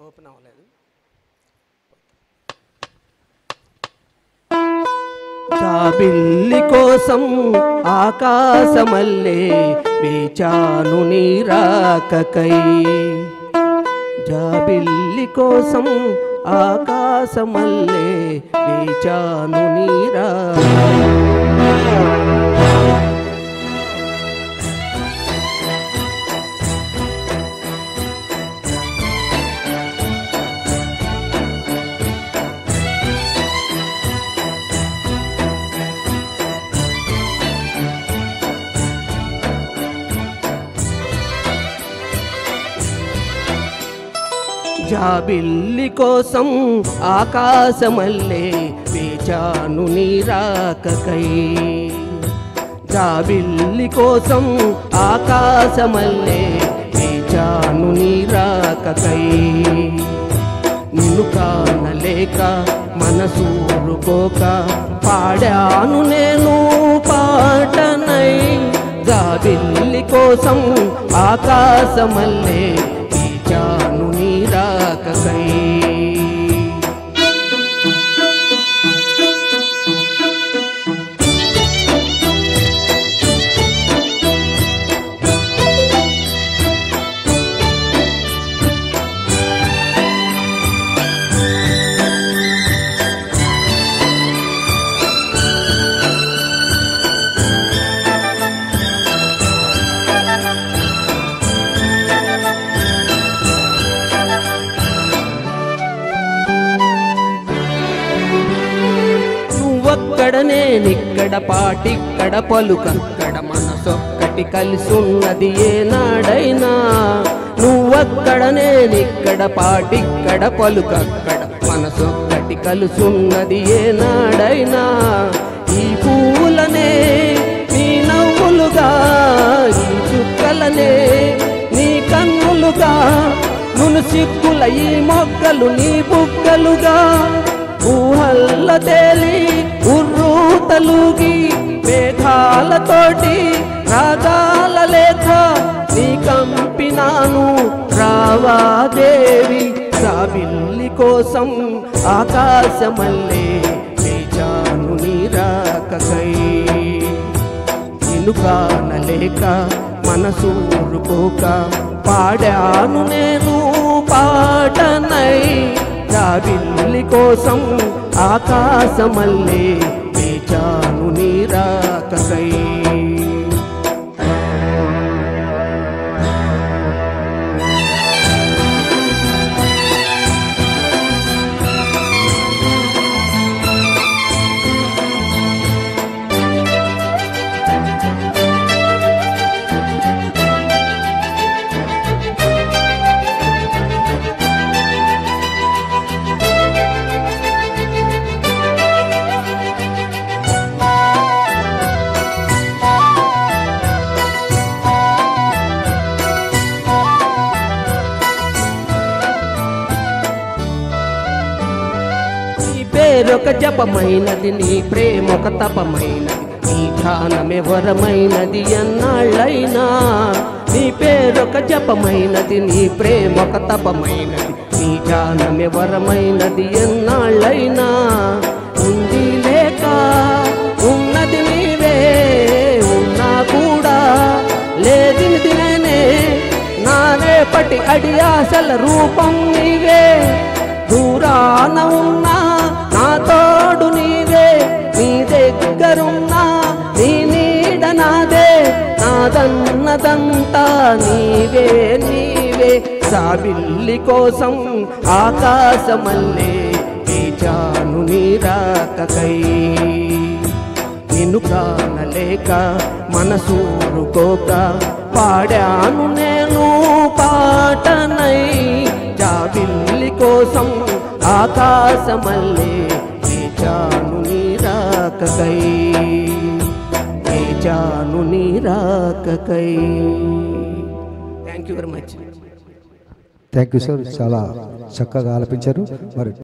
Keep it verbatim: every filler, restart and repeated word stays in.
Open అవ్వలేదు. జాబిల్లి కోసం ఆకాశమల్లే వేచాను నీ రాకకై. జాబిల్లి కోసం ఆకాశమల్లే వేచాను నీ రాకకై. జాబిల్లి కోసం ఆకాశమల్లే వేచాను నీ రాకకై. జాబిల్లి కోసం ఆకాశమల్లే వేచాను నీ రాకకై. నిన్ను కానలేక మనసూరుకోక పాడాను నేను పాటనై. జాబిల్లి కోసం ఆకాశమల్లే వేచాను నీ రాకకై. నేనిక్కడ పాటిక్కడ పలుకక్కడ మనసొక్కటి కలిసున్నది ఏనాడైనా. నువ్వక్కడ నేనిక్కడ పాటిక్కడ పలుకక్కడ మనసొక్కటి కలుసున్నది ఏనాడైనా. ఈ పూలనే నీ నవ్వులుగా, ఈ చుక్కలనే నీ కన్నులుగా, నును సిక్కుల ఈ మొగ్గలు నీ బుగ్గలుగా. ఊహల్ల తేలి ఉర్రూ తలుగి మేఘాలతోటి రాగాల లేఖ నీ కంపినాను రావాదేవి. జాబిల్లి కోసం ఆకాశమల్లే వేచాను నీ రాకకై. నిన్ను కానలేక మనసూరుకోక పాడాను నేను పాటనై. జాబిల్లి కోసం ఆకాశమల్లే వేచాను నీ రాకకై. పేరొక జపమైనది, నీ ప్రేమొక తపమైనది, నీ ధ్యానమే వరమైనది ఎన్నాళ్ళైనా. నీ పేరొక జపమైనది, నీ ప్రేమొక తపమైనది, నీ ధ్యానమే వరమైనది ఎన్నాళ్ళైనా. ఉంది లేక ఉన్నది నీవే, ఉన్నా కూడా లేదిది నేనే. నా రేపటి అడి ఆశల రూపం నీవే. దూరాన ఉన్నా నా తోడు నీవే, నీ దగ్గరున్నా నీ నీడ నాదే. నాదన్నదంతా నీవే నీవే. జాబిల్లి కోసం ఆకాశమల్లే వేచాను నీ రాకకై. నిన్ను కానలేక మనసూరుకోక పాడాను నేను పాటనై. జాబిల్లి కోసం ఆకాశమల్లే వేచాను నీ రాకకై. వేచాను నీ రాకకై. Thank you very much. Thank you sir, చాలా చక్కగా ఆలపించారు. మరి